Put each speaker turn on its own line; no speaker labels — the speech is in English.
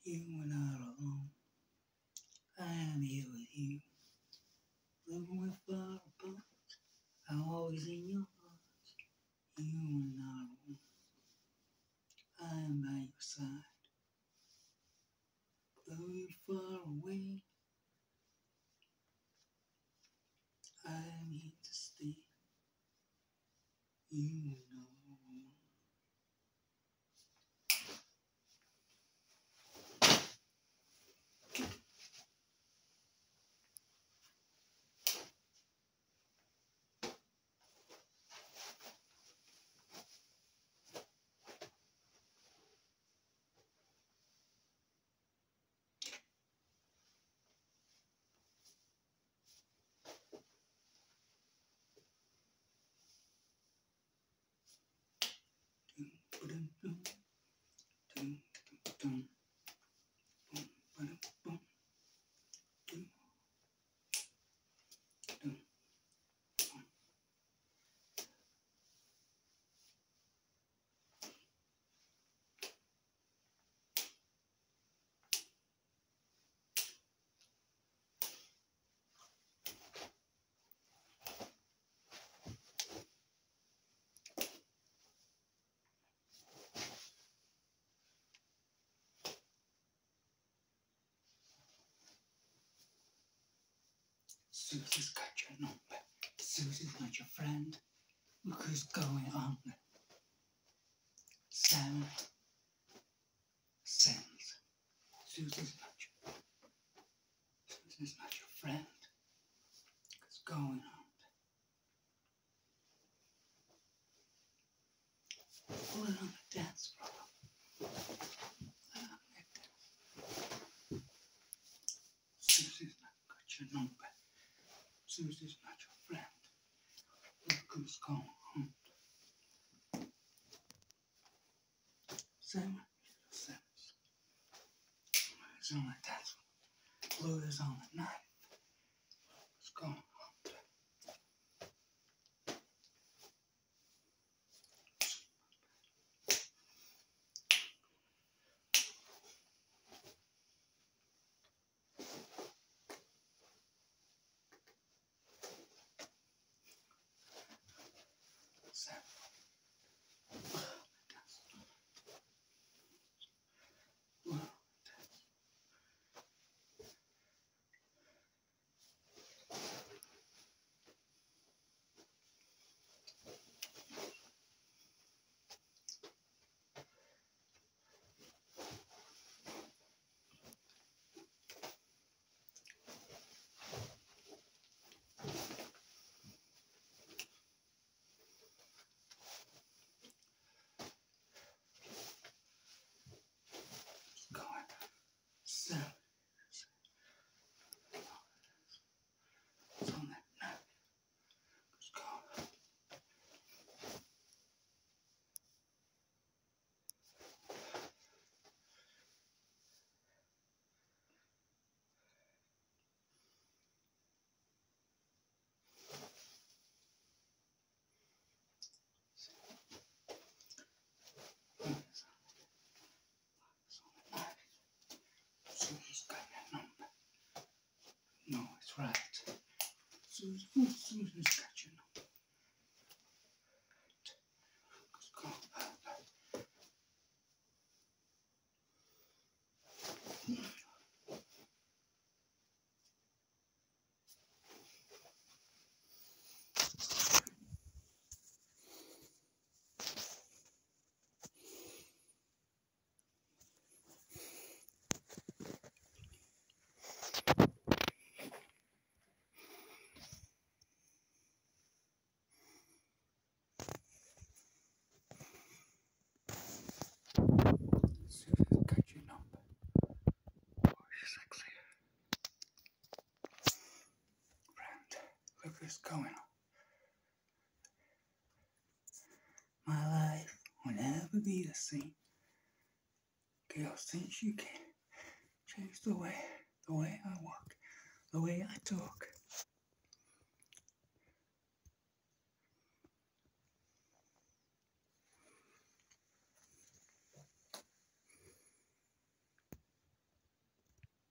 You are not alone. I am here with you. Though we're far apart, I'm always in your heart. You are not alone. I am by your side. Though you're far away, I am here to stay. You are not alone. Dum, dum, dum, dum, dum, dum, ba-dum, bum, dum, dum, dum. Susie's got your number. Susie's not your friend. Look who's going on. 7 cents. Susie's not your friend. What's going on? Put it on the dance floor. Susie's not got your number. Susie's not your friend. Look who's going on. 7 cents. It's on the dance floor. Blue is on the knife. What's going on? No, it's right. Susie's got your number. Let's go. Susie's got your number. Oh, she's sexy. Friend, look what's going on. My life will never be the same. Girl, since you came, changed the way I walk, the way I talk.